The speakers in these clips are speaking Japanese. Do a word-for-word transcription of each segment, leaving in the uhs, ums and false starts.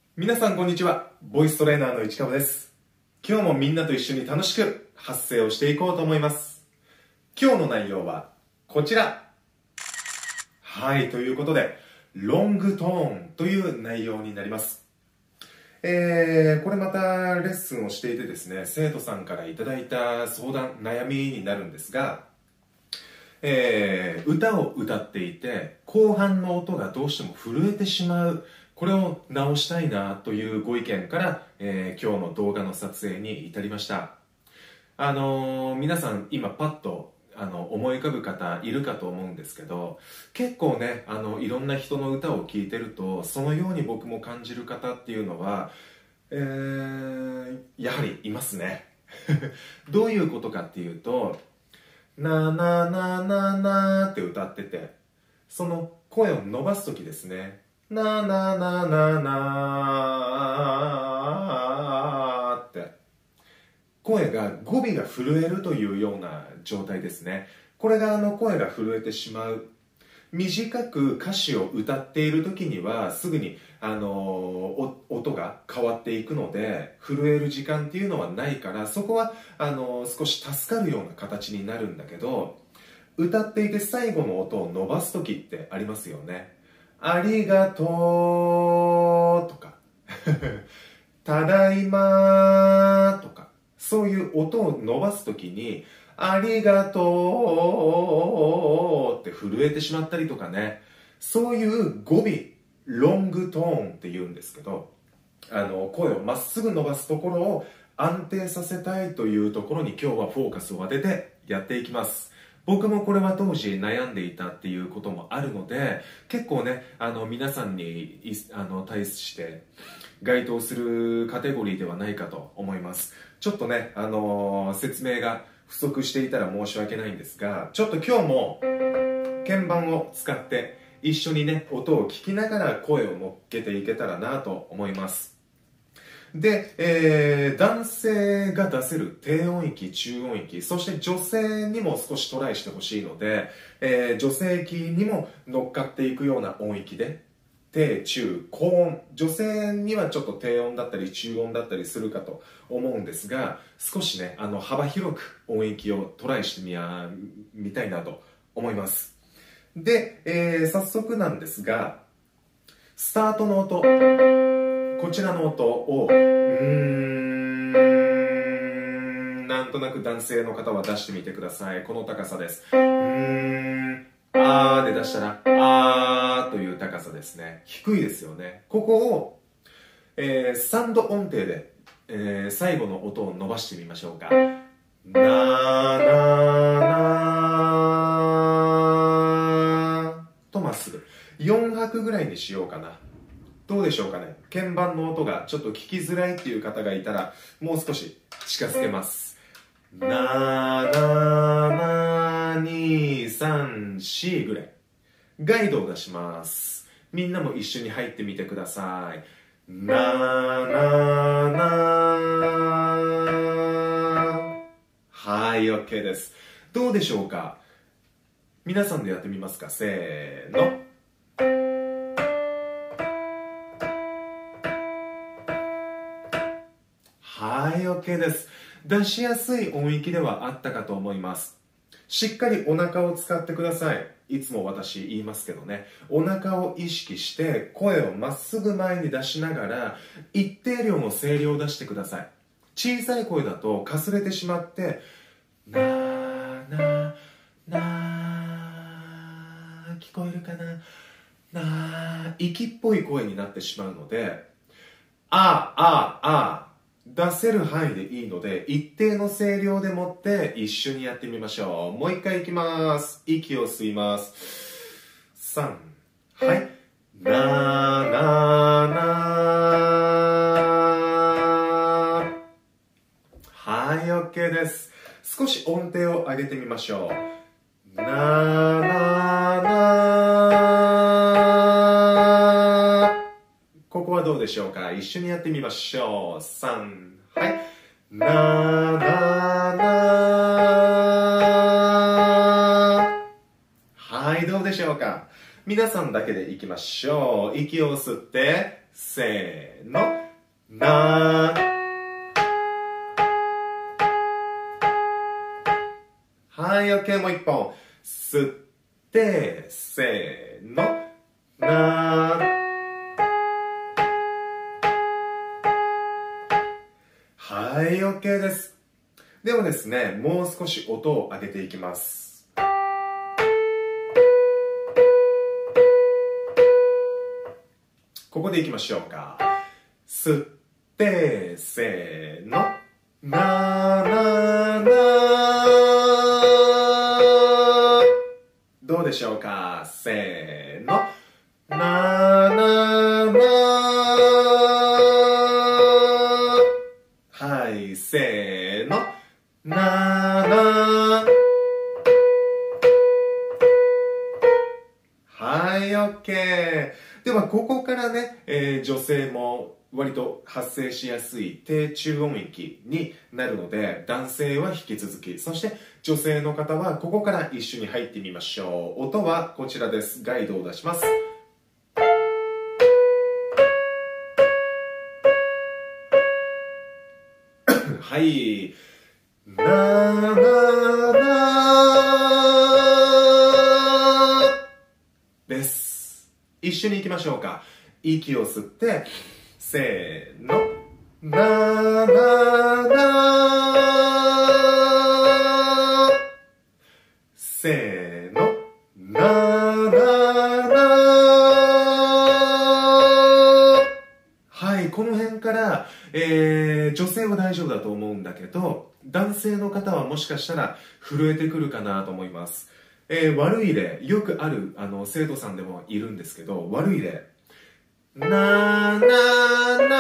皆さんこんにちは。ボイストレーナーの市川です。今日もみんなと一緒に楽しく発声をしていこうと思います。今日の内容はこちら。はい、ということで、ロングトーンという内容になります。えー、これまたレッスンをしていてですね、生徒さんからいただいた相談、悩みになるんですが、えー、歌を歌っていて、後半の音がどうしても震えてしまう。これを直したいなというご意見から、えー、今日の動画の撮影に至りました。あのー、皆さん今パッとあの思い浮かぶ方いるかと思うんですけど、結構ね、あのいろんな人の歌を聴いてると、そのように僕も感じる方っていうのは、えー、やはりいますね。どういうことかっていうと、なななななって歌ってて、その声を伸ばすときですね、なななななって、声が語尾が震えるというような状態ですね。これがあの声が震えてしまう。短く歌詞を歌っている時にはすぐにあの音が変わっていくので、震える時間っていうのはないから、そこはあの少し助かるような形になるんだけど、歌っていて最後の音を伸ばす時ってありますよね。ありがとうとかただいまとか、そういう音を伸ばす時にありがとうって震えてしまったりとかね、そういう語尾、ロングトーンって言うんですけど、あの声をまっすぐ伸ばすところを安定させたいというところに今日はフォーカスを当ててやっていきます。僕もこれは当時悩んでいたっていうこともあるので、結構ね、あの皆さんにあの対して該当するカテゴリーではないかと思います。ちょっとね、あのー、説明が不足していたら申し訳ないんですが、ちょっと今日も鍵盤を使って一緒にね、音を聞きながら声を乗っけていけたらなと思います。で、えー、男性が出せる低音域、中音域、そして女性にも少しトライしてほしいので、えー、女性キーにも乗っかっていくような音域で、低、中、高音、女性にはちょっと低音だったり中音だったりするかと思うんですが、少しね、あの幅広く音域をトライしてみやみたいなと思います。で、えー、早速なんですが、スタートの音、こちらの音をうーん、なんとなく男性の方は出してみてください。この高さです。うーん、あーで出したらあーという高さですね。低いですよね。ここを、えー、さんど音程で、えー、最後の音を伸ばしてみましょうか。なーなーなーとまっすぐよん拍ぐらいにしようかな。どうでしょうかね。鍵盤の音がちょっと聞きづらいっていう方がいたら、もう少し近づけます。なーなーなーにーさんしぐらい。ガイドを出します。みんなも一緒に入ってみてください。なーなーなー。はい、OK です。どうでしょうか。皆さんでやってみますか。せーの。はい、OK です。出しやすい音域ではあったかと思います。しっかりお腹を使ってください。いつも私言いますけどね。お腹を意識して声をまっすぐ前に出しながら一定量の声量を出してください。小さい声だとかすれてしまって、なーなーなー聞こえるかななー息っぽい声になってしまうので、あーあーあー出せる範囲でいいので、一定の声量でもって一緒にやってみましょう。もう一回いきます。息を吸います。さん、はい。なーなーなー。はい、OK です。少し音程を上げてみましょう。なーなーなー。ここはどうでしょうか。一緒にやってみましょう。さん、はい。なーなーなー。はい、どうでしょうか。皆さんだけでいきましょう。息を吸って、 せーの、なー。はい、OK、もう一本。吸って、せーの、なー。はい、OK です。ではですね、もう少し音を上げていきます。ここでいきましょうか。吸って、せーの、なーなーなー。どうでしょうか。せーの、なーなーなー。はい、せーの、なーなー。はい、OK。では、ここからね、えー、女性も割と発生しやすい低中音域になるので、男性は引き続き、そして女性の方はここから一緒に入ってみましょう。音はこちらです。ガイドを出します。はい。なーなーなーです。一緒に行きましょうか。息を吸って、せーの、なーなーなー。せーの、なーなーなー。はい、この辺から、えー、女性は大丈夫だと思うんだけど、男性の方はもしかしたら震えてくるかなと思います。えー、悪い例、よくあるあの生徒さんでもいるんですけど、悪い例。なーなーな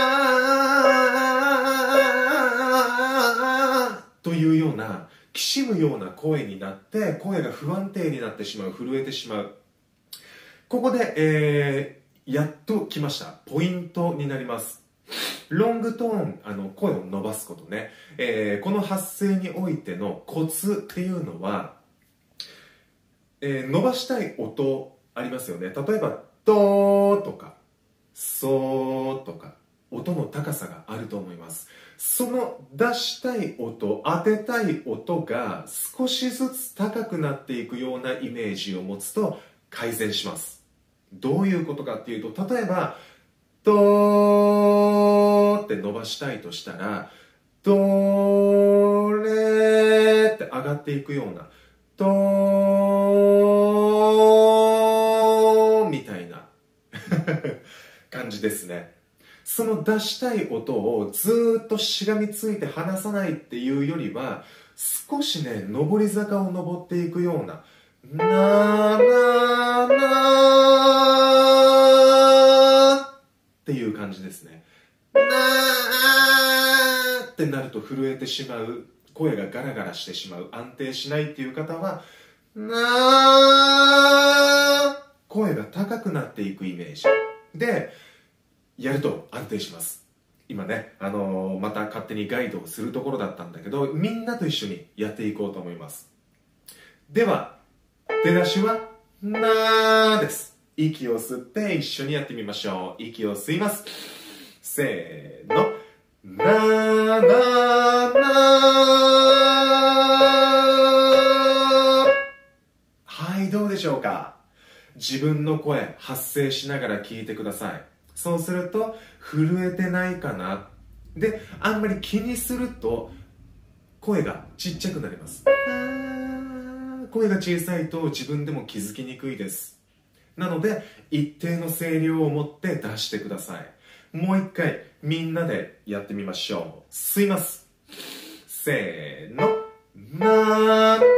ーというような、きしむような声になって、声が不安定になってしまう、震えてしまう。ここで、えー、やっと来ました。ポイントになります。ロングトーン、あの、声を伸ばすことね。えー、この発声においてのコツっていうのは、えー、伸ばしたい音ありますよね。例えば、ドーとか、ソーとか、音の高さがあると思います。その出したい音、当てたい音が少しずつ高くなっていくようなイメージを持つと改善します。どういうことかっていうと、例えば、ドーって伸ばしたいとしたら、ドレーって上がっていくような、ドーみたいな感じですね。その出したい音をずーっとしがみついて離さないっていうよりは、少しね、上り坂を登っていくような、なーなーなーっていう感じですね。なーってなると震えてしまう、声がガラガラしてしまう、安定しないっていう方は、なー、声が高くなっていくイメージでやると安定します。今ね、あのー、また勝手にガイドをするところだったんだけど、みんなと一緒にやっていこうと思います。では、出だしはなーです。息を吸って一緒にやってみましょう。息を吸います。せーの。なーなーなー。はい、どうでしょうか。自分の声発声しながら聞いてください。そうすると震えてないかな。で、あんまり気にすると声がちっちゃくなります。声が小さいと自分でも気づきにくいです。なので一定の声量を持って出してください。もう一回みんなでやってみましょう。吸います。せーの。なー。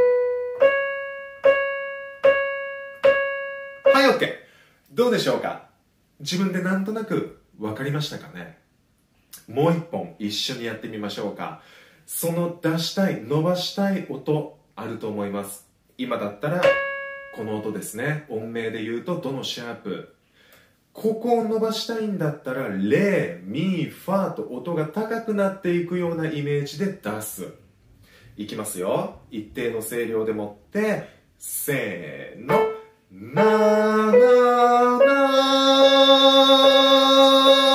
はい、 OK。 どうでしょうか。自分でなんとなく分かりましたかね。もう一本一緒にやってみましょうか。その出したい伸ばしたい音あると思います。今だったらこの音ですね。音名で言うとどのシャープ、ここを伸ばしたいんだったらレ、ミ、ファと音が高くなっていくようなイメージで出す。いきますよ。一定の声量でもってせーの。なーなーなー。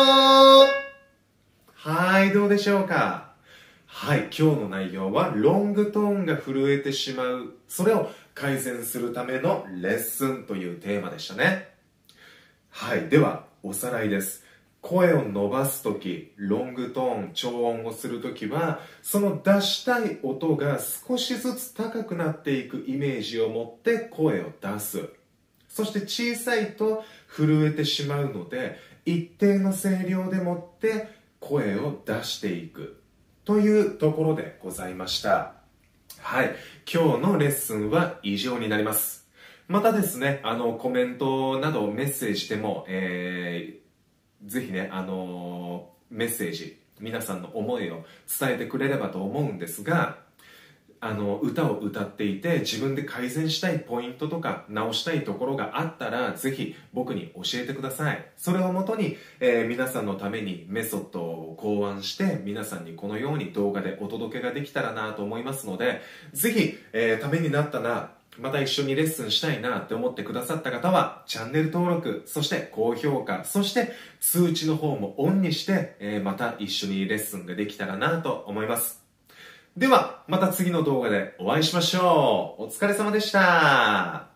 はいどうでしょうか。はい、今日の内容はロングトーンが震えてしまう、それを改善するためのレッスンというテーマでしたね。はい、ではおさらいです。声を伸ばすとき、ロングトーン、超音をするときは、その出したい音が少しずつ高くなっていくイメージを持って声を出す。そして小さいと震えてしまうので、一定の声量でもって声を出していくというところでございました。はい、今日のレッスンは以上になります。またですね、あのコメントなどメッセージでも、えーぜひね、あのー、メッセージ、皆さんの思いを伝えてくれればと思うんですが、あの、歌を歌っていて自分で改善したいポイントとか直したいところがあったら、ぜひ僕に教えてください。それをもとに、えー、皆さんのためにメソッドを考案して、皆さんにこのように動画でお届けができたらなと思いますので、ぜひ、えー、ためになったな、また一緒にレッスンしたいなって思ってくださった方は、チャンネル登録、そして高評価、そして通知の方もオンにして、えー、また一緒にレッスンができたらなと思います。では、また次の動画でお会いしましょう。お疲れ様でした。